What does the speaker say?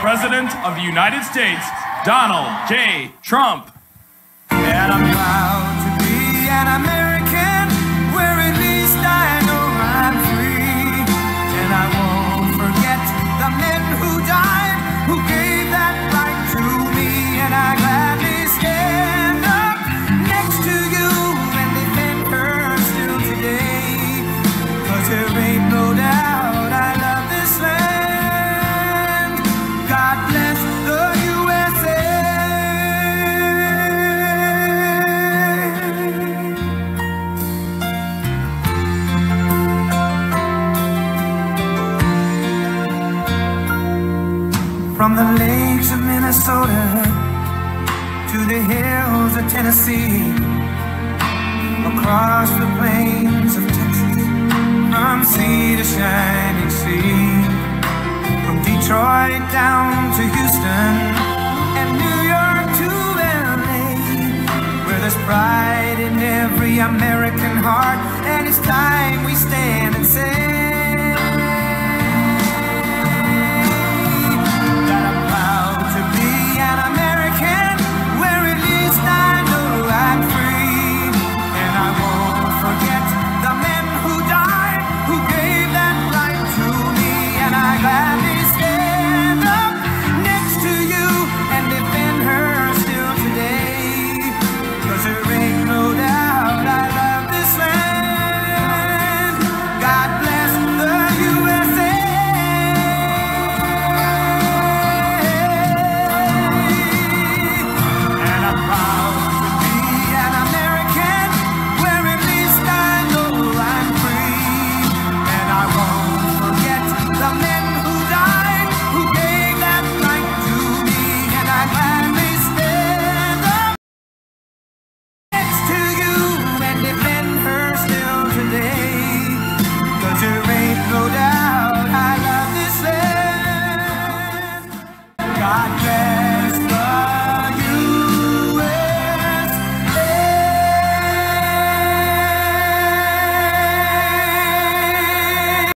President of the United States, Donald J. Trump. And I'm proud to be an American, where at least I know I'm free. And I won't forget the men who died, who gave that right to me. And I gladly stand up next to you and defend her still today. 'Cause there ain't no doubt I love this land. God bless the USA. From the lakes of Minnesota to the hills of Tennessee, across the plains of Texas, from sea to shining sea, from Detroit down to Houston and New York to LA, where there's pride in every American heart, and it's time we stand and say